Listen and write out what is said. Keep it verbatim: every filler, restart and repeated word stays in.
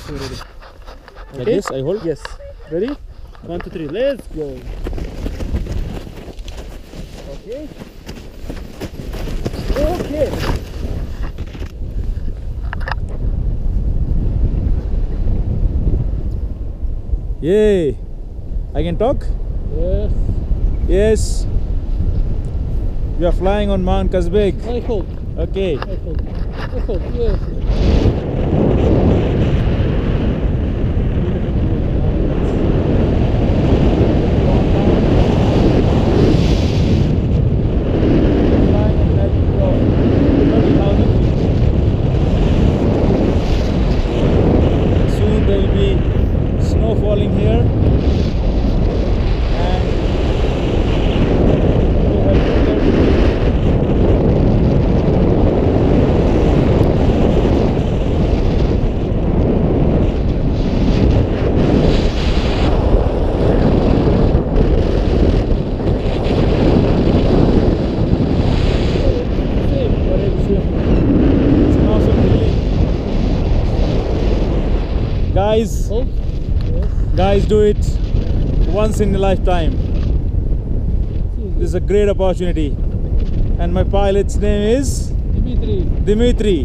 We're ready. Like Okay? this, I hold? Yes. Ready? One, two, three. Let's go. Okay. Okay. Yay! I can talk? Yes. Yes. We are flying on Mount Kazbegi. I hope. Okay. I hope. I hope. Yes. Soon there will be snow falling here. Guys, Oh. Yes. guys, do it once in a lifetime. This is a great opportunity. And my pilot's name is Dimitri. Dimitri.